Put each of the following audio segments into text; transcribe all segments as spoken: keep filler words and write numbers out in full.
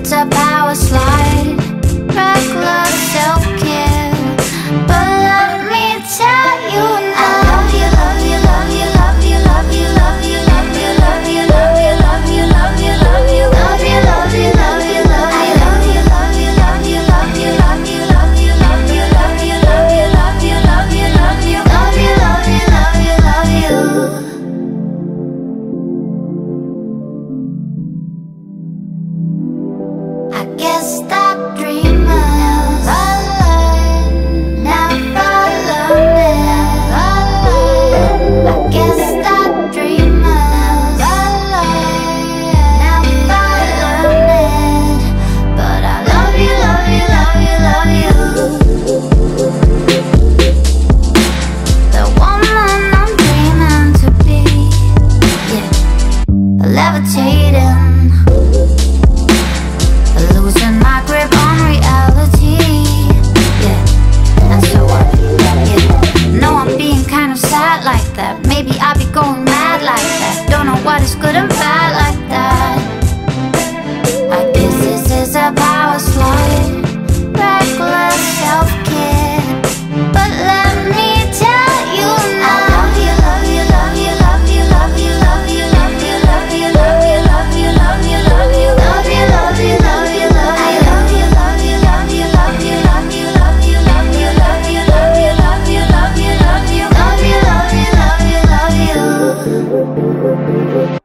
it's a power slide, reckless self-care. But let me tell you now, I love you, love you, love you, love you, love you, love you, love you, love you, love you, love you, love you, love you, love you, love you, love you, love you, I love you, love you, love you, love you, love you, love you, love you, love you, love you, love you, love you, love you, love you, love you, love you, love you. I guess that dreamers never learning. I guess that dreamers never learning. But I love you, love you, love you, love you. The woman I'm dreaming to be, yeah, levitating, losing my grip on reality, yeah, and so what, yeah. No, I'm being kind of sad like that. Maybe I'll be going mad like that. Don't know what is good and bad like that. I guess this is a power slide, reckless self-care. But let me tell you now, I love you, love you, love you, love you, love you, love you, love you, love you, love you, love you, love you, love you, love you, love you, love you, love you, I love you, love you, love you, love you, love you, love you, love you, love you, love you, love you, love you, love you, love you, love you, love you, love you.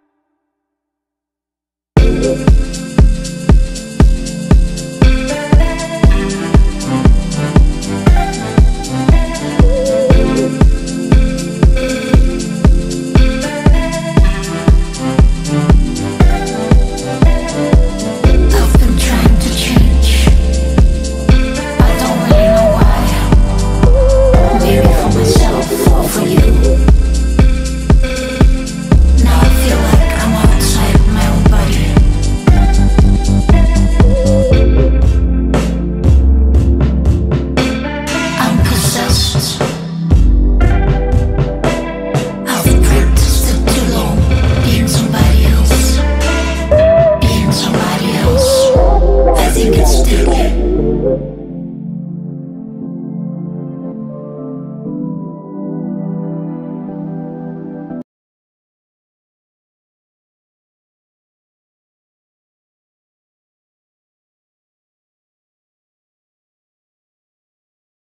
I've been trying to change. I don't really know why. Maybe for myself or for you. Now I feel like I'm outside my own body. I'm possessed. I've practiced it too long, being somebody else, being somebody else. I think it's sticky.